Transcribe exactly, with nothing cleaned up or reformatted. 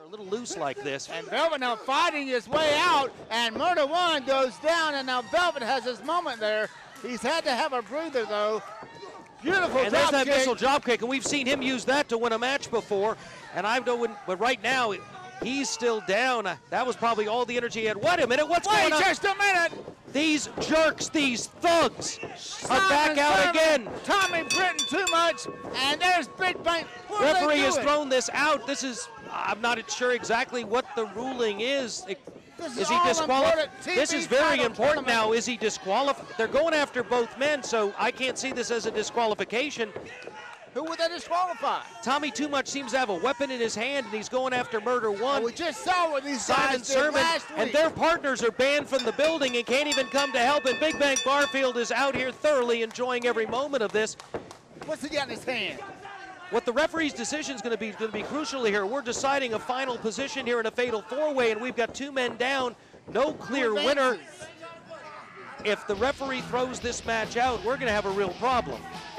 are a little loose like this. And Velvet now fighting his way out, and Murder One goes down, and now Velvet has his moment there. He's had to have a breather, though. Beautiful and there's that kick. missile drop kick, and we've seen him use that to win a match before. And I don't, but right now he's still down. That was probably all the energy he had. Wait a minute, what's Wait going on? just a minute. These jerks, these thugs, Simon are back out Thurman, again. Tommy Britton too much, and there's Big Bang. What are Referee they has doing? thrown this out. This is, I'm not sure exactly what the ruling is. It, This is is he all disqualified? important T V This is very title important now. tournament. Is he disqualified? They're going after both men, so I can't see this as a disqualification. Who would they disqualify? Tommy Too Much seems to have a weapon in his hand, and he's going after Murder One. Well, we just saw what these Simon guys did Sermon, last week. and their partners are banned from the building and can't even come to help. And Big Bang Barfield is out here thoroughly enjoying every moment of this. What's he got in his hand? What the referee's decision is going to be going to be crucial here. We're deciding a final position here in a fatal four-way, and we've got two men down, no clear Who winner. advances? If the referee throws this match out, we're going to have a real problem.